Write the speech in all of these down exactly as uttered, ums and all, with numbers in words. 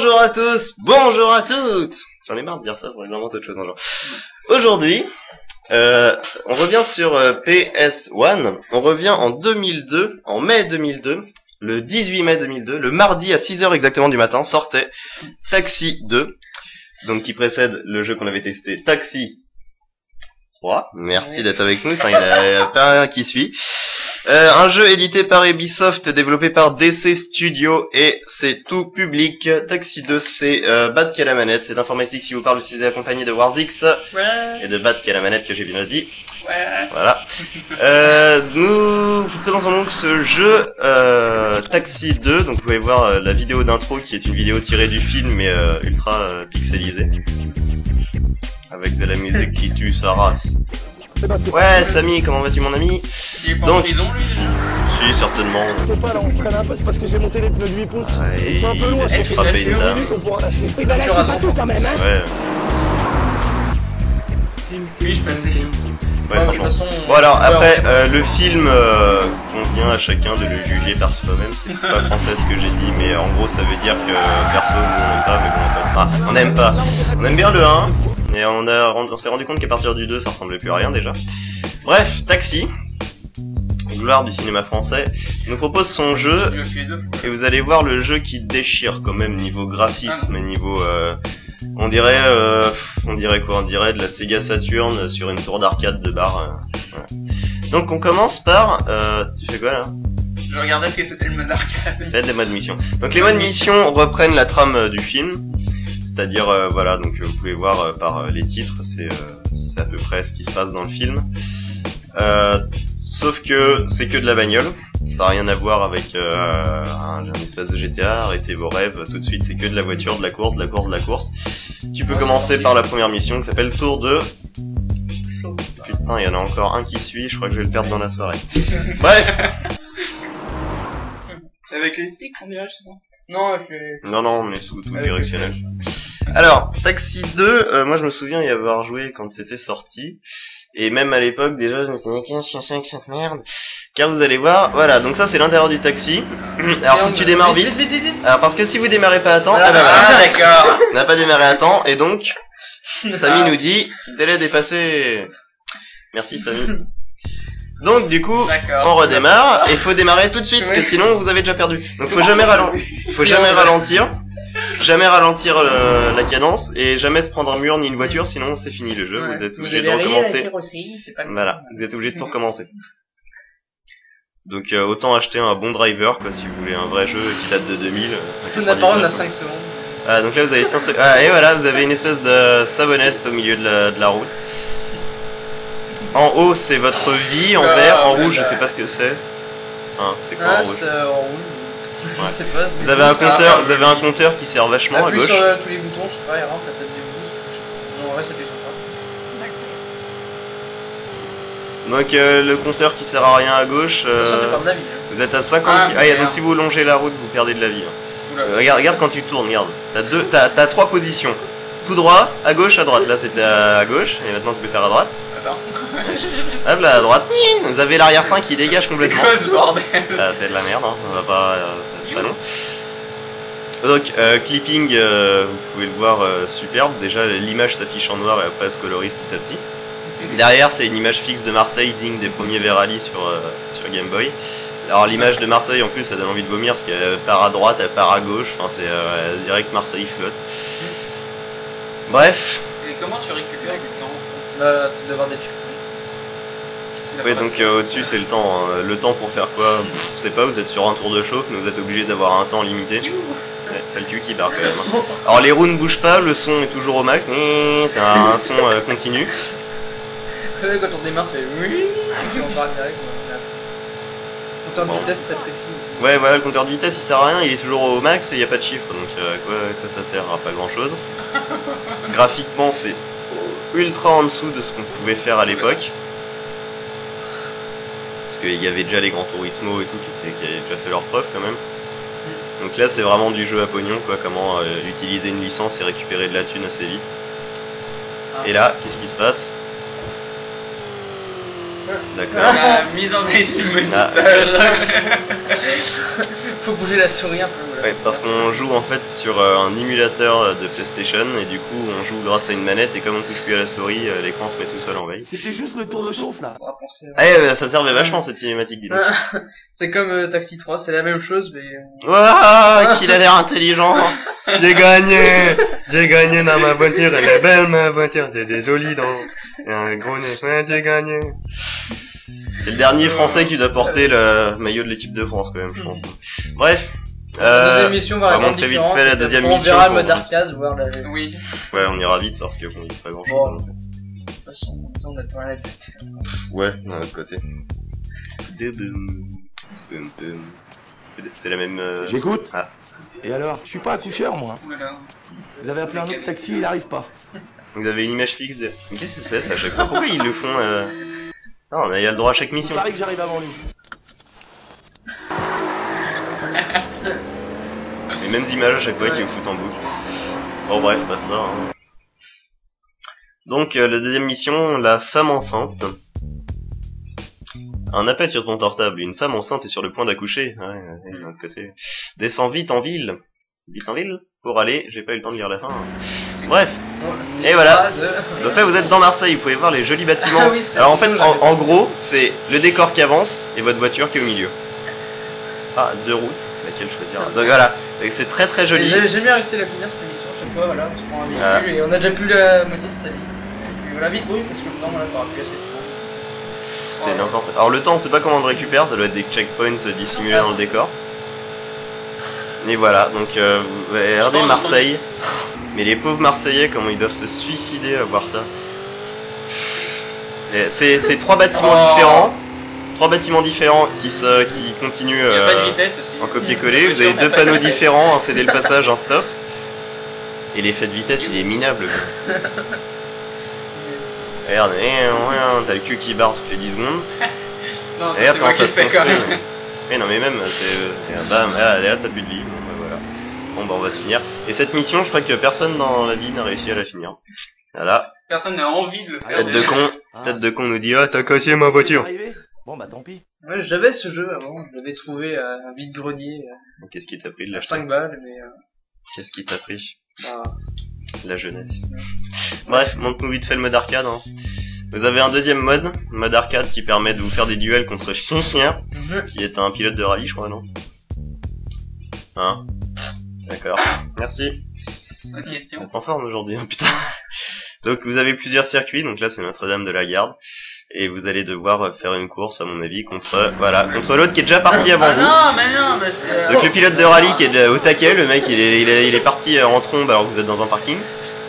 Bonjour à tous, bonjour à toutes. J'en ai marre de dire ça, faudrait que j'invente autre chose un jour. Aujourd'hui, euh, on revient sur euh, P S un, on revient en deux mille deux, en mai deux mille deux, le dix-huit mai deux mille deux, le mardi à six heures exactement du matin, sortait Taxi deux, donc qui précède le jeu qu'on avait testé, Taxi trois. Merci d'être avec nous, il y en a pas un qui suit. Euh, un jeu édité par Ubisoft, développé par D C Studio, et c'est tout public. Taxi deux, c'est euh, Bad qui a la manette, c'est d'informatique si vous parle, je suis accompagné de Warzix, ouais. Et de Bad qui a la manette que j'ai bien dit. Ouais. Voilà. Euh, nous vous présentons donc ce jeu euh, Taxi deux, donc vous pouvez voir euh, la vidéo d'intro qui est une vidéo tirée du film mais euh, ultra euh, pixelisée. Avec de la musique qui tue sa race. Ouais, Samy, comment vas-tu mon ami? Il est pas Donc, en prison lui? Si, certainement. Faut pas là, on se traîne un peu, c'est parce que j'ai monté les pneus de huit pouces. Ouais, Ils sont un peu loin, il je a fais frappé une dame. on pourra lâcher. Oui, bah lâchez pas tout quand même, hein. Ouais. Oui, je passais. Ouais, Ouais, franchement. de toute façon, Bon alors, ouais, après, on- euh, le film euh, convient à chacun de le juger par soi-même. C'est pas français ce que j'ai dit, mais en gros ça veut dire que perso, nous on n'aime pas, mais bon, on passe pas. On n'aime pas. On aime bien le un, et on, a, on s'est rendu compte qu'à partir du deux, ça ressemblait plus à rien déjà. Bref, Taxi, gloire du cinéma français, nous propose son jeu, Je l'ai fait deux fois. et vous allez voir le jeu qui déchire quand même niveau graphisme et niveau... Euh, on dirait... Euh, on dirait quoi? On dirait de la Sega Saturn sur une tour d'arcade de bar. Euh, voilà. Donc on commence par... Euh, tu fais quoi là? Je regardais ce que c'était le mode arcade. Faites des modes mission. Donc les modes mission reprennent la trame euh, du film. C'est-à-dire, euh, voilà, donc vous pouvez voir euh, par euh, les titres, c'est euh, c'est à peu près ce qui se passe dans le film. Euh, sauf que c'est que de la bagnole, ça n'a rien à voir avec euh, un, un espace de G T A, arrêtez vos rêves tout de suite, c'est que de la voiture, de la course, de la course, de la course. Tu peux Ouais, commencer c'est par la première mission qui s'appelle Tour de... Putain, il y en a encore un qui suit, je crois que je vais le perdre dans la soirée. Bref. C'est avec les sticks on dirait, c'est ça? Non, avec les... Non, non, on est sous tout Avec directionnel. Alors, Taxi deux, euh, moi je me souviens y avoir joué quand c'était sorti. Et même à l'époque, déjà, je me suis dit, quinze, je suis avec cette merde. Car vous allez voir, voilà, donc ça c'est l'intérieur du taxi. Alors faut que tu démarres vite. Vite, vite, vite, vite. Alors parce que si vous démarrez pas à temps, Voilà. ah bah voilà. Ah, d'accord. On n'a pas démarré à temps, et donc, Samy nous dit, délai dépassé. Merci Samy. Donc du coup, D'accord. on redémarre, et il faut démarrer tout de suite, parce que sinon vous avez déjà perdu. Donc faut jamais ralentir. Faut jamais ralentir. Jamais ralentir le- la cadence et jamais se prendre un mur ni une voiture, sinon c'est fini le jeu, Ouais. vous êtes Vous obligé de avez rayé la recommencer. carrosserie, c'est pas le Voilà, vous êtes obligé de tout recommencer. Donc euh, autant acheter un bon driver quoi si vous voulez un vrai jeu qui date de deux mille. euh, Tout n'a pas, on a cinq secondes. Ah donc là vous avez cinq secondes. Ah et voilà, vous avez une espèce de savonnette au milieu de la, de la route. En haut c'est votre vie en Ah, vert, en ouais, rouge je bah. sais pas ce que c'est. Hein, c'est quoi Ah, en rouge? c'est en rouge. Ouais. Je sais pas. Vous avez un compteur, vous avez un compteur qui sert vachement à Appuie gauche. sur euh, tous les boutons, je sais pas, il rentre, ça te débouche. Non, ouais, ça détruit pas. Donc euh, le compteur qui sert à rien à gauche, De toute façon, euh, t'es pas de la vie. Hein. vous êtes à cinquante. Ah, Ah, et donc merde. si vous longez la route, vous perdez de la vie. hein. Oula, Euh, c'est regarde, ça. regarde quand tu tournes, regarde. T'as deux, t'as, t'as trois positions. Tout droit, à gauche, à droite. Là c'était à gauche, et maintenant tu peux faire à droite. Attends. Hop là, à droite. Vous avez l'arrière-train qui dégage C'est complètement. quoi ce bordel? Ah, c'est de la merde, hein. On va pas, euh, pas long. Donc euh, clipping, euh, vous pouvez le voir euh, superbe. Déjà l'image s'affiche en noir et après elle se colorise petit à petit. Derrière c'est une image fixe de Marseille digne des premiers V-Rally sur, euh, sur Game Boy. Alors l'image de Marseille en plus ça donne envie de vomir parce qu'elle part à droite, elle part à gauche, enfin c'est euh, elle dirait que Marseille flotte. Bref, Et comment tu récupères du temps? Bah, tu dois avoir des checkpoints. ouais, donc euh, au-dessus c'est le temps. hein. Le temps pour faire quoi? Pff, je sais pas, vous êtes sur un tour de chauffe mais vous êtes obligé d'avoir un temps limité. Ouais, t'as le cul qui barre quand même. hein. Alors les roues ne bougent pas, le son est toujours au max, c'est un, un son euh, continu. Ouais, quand on démarre, c'est oui. Et puis on part direct. Voilà. Compteur de Bon. vitesse très précis. Ouais voilà, le compteur de vitesse il sert à rien, il est toujours au max et il n'y a pas de chiffre, donc euh, à quoi, à quoi ça sert? À pas grand chose. Graphiquement c'est ultra en dessous de ce qu'on pouvait faire à l'époque. Parce qu'il y avait déjà les Gran Turismo et tout qui, étaient, qui avaient déjà fait leur preuve quand même. Donc là c'est vraiment du jeu à pognon quoi, comment euh, utiliser une licence et récupérer de la thune assez vite. Ah. Et là, qu'est-ce qui se passe? D'accord. La mise en veille du moniteur. Ah. Faut bouger la souris un peu. Voilà. Ouais, parce qu'on joue en fait sur euh, un émulateur de PlayStation et du coup on joue grâce à une manette et comme on touche plus à la souris, euh, l'écran se met tout seul en veille. C'était juste le tour de chauffe là. On va penser, Ah ouais, ça servait vachement cette cinématique, dis donc. c'est comme euh, Taxi trois, c'est la même chose, mais... Waouh, qu'il a l'air intelligent. J'ai gagné, j'ai gagné dans ma voiture, elle est belle ma voiture, t'es désolé dans et un gros nez, ouais, j'ai gagné. C'est le dernier français qui doit porter le maillot de l'équipe de France quand même, je pense. Bref. La Euh, deuxième mission va on va répondre montrer vite différente. fait la deuxième on mission verra le pour- mode arcade, voir la... Oui. ouais, on ira vite parce que bon, il y a pas grand chose. Bon. De toute façon, on a pas rien à tester. Ouais, d'un autre côté. Boum, boum, boum. C'est- C'est la même. Euh... J'écoute. Ah. Et alors, je suis pas accoucheur moi. Oulala. Vous avez appelé un autre taxi, il arrive pas. Vous avez une image fixe de. Mais qu'est-ce que c'est ça à chaque fois? Pourquoi ils le font euh... Non, on a eu le droit à chaque Il mission. paraît que j'arrive avant lui. Les mêmes images à chaque fois qui vous foutent en boucle. Bon bref, pas ça. Hein. Donc euh, la deuxième mission, la femme enceinte. Un appel sur ton portable, une femme enceinte est sur le point d'accoucher. Ouais, ouais, de l'autre côté. Descends vite en ville. Vite en ville pour aller, j'ai pas eu le temps de lire la fin. C'est Bref, et voilà. Donc là vous êtes dans Marseille, vous pouvez voir les jolis bâtiments. Ah oui, c'est Alors en ça, fait, j'avais en, pas en vu. gros, c'est le décor qui avance et votre voiture qui est au milieu. Ah, deux routes, laquelle choisir. Donc voilà, et c'est très très joli. J'ai j'ai bien réussi à la finir cette émission, chaque fois, voilà, on se prend un véhicule Ah. et on a déjà plus la moitié de sa vie. Et puis voilà, vite, oui, parce que le temps, voilà, t'auras plus assez de temps. C'est n'importe. Alors le temps, on sait pas comment on le récupère, ça doit être des checkpoints dissimulés dans le décor. Et voilà, donc euh, vous regardez Marseille. Mais les pauvres Marseillais, comment ils doivent se suicider à voir ça. C'est- C'est c'est trois bâtiments Oh. différents, trois bâtiments différents qui se qui continuent Il n'y a pas de euh, vitesse aussi. en copier-coller. La Vous avez voiture deux n'a pas de panneaux vitesse. différents, un céder le passage, un stop. Et l'effet de vitesse, il est minable. quoi. Regarde, eh, ouais, t'as le cul qui barre toutes les dix secondes. Non, ça Regarde c'est comment moi qui ça le se fais quand construit. même. Mais non mais même, c'est... euh, Bam, ah, là t'as plus de vie. Bon bah voilà. Bon bah on va se finir. Et cette mission, je crois que personne dans la vie n'a réussi à la finir. Voilà. Personne n'a envie de le faire. Tête de déjà. con, tête de con nous dit, ah t'as cassé ma voiture. Arrivé. Bon bah tant pis. Ouais, j'avais ce jeu avant, je l'avais trouvé à un vide-grenier, Qu'est-ce qui t'a pris de à l'acheter? cinq balles, mais euh, Qu'est-ce qui t'a pris? bah, La jeunesse. Bref, montre-nous vite fait le mode arcade. Hein. Vous avez un deuxième mode, mode arcade qui permet de vous faire des duels contre Chien, qui est un pilote de rallye, je crois, non? Hein? D'accord. Merci. Autre question. On est en forme aujourd'hui, hein, putain. Donc vous avez plusieurs circuits, donc là c'est Notre-Dame de la Garde, et vous allez devoir faire une course, à mon avis, contre voilà, contre l'autre qui est déjà parti avant Ah vous. non, mais non, mais c'est... Donc le pilote de rallye qui est de- au taquet, le mec il est, il est, il est parti en trombe alors que vous êtes dans un parking.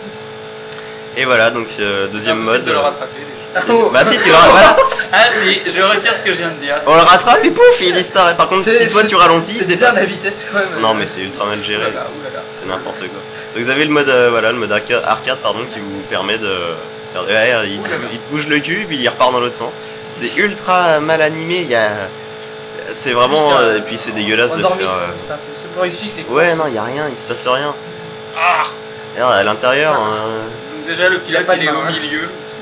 Et voilà, donc euh, C'est deuxième impossible mode. de le rattraper déjà. Oh. Bah si tu le ra- voilà, Ah si, je retire ce que je viens de dire. on le rattrape et pouf, il disparaît. Par contre, C'est- si toi c'est- tu ralentis, c'est il bizarre dépasse. la vitesse quand même. Non mais c'est ultra mal géré. Oulala, oulala. C'est n'importe quoi. Donc vous avez le mode euh, voilà, le mode arcade, arcade pardon qui vous permet de faire ouais, il, il te bouge le cul puis il repart dans l'autre sens. C'est ultra mal animé, il y a c'est vraiment C'est, euh, euh, et puis c'est dégueulasse de Endormi, faire euh, enfin, c'est super réussi que les ouais, courses. non, il y a rien, il se passe rien. Ah. Regarde, à l'intérieur Ah. euh, Donc déjà le pilote Il a pas il de est main, au hein. milieu.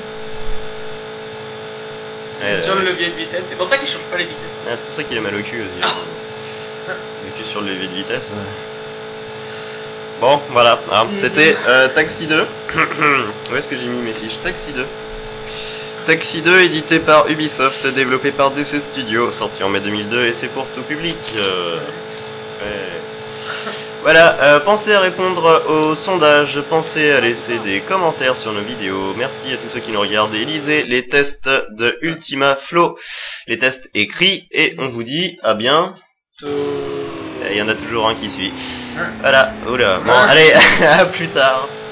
ouais, Sur euh, le levier de vitesse. C'est pour ça qu'il change pas les vitesses. ouais, c'est pour ça qu'il a mal au cul aussi. Ah. Le cul sur le levier de vitesse. ouais. Bon, voilà, hein, c'était euh, Taxi deux. Où est-ce que j'ai mis mes fiches? Taxi deux. Taxi deux, édité par Ubisoft, développé par D C Studio, sorti en mai deux mille deux et c'est pour tout public. Euh, ouais. Voilà, euh, pensez à répondre au sondage, pensez à laisser des commentaires sur nos vidéos. Merci à tous ceux qui nous regardent et lisez les tests de Ultima Flow, les tests écrits, et on vous dit à bien. Il y en a toujours un qui suit. Voilà, oula, bon, allez, à plus tard.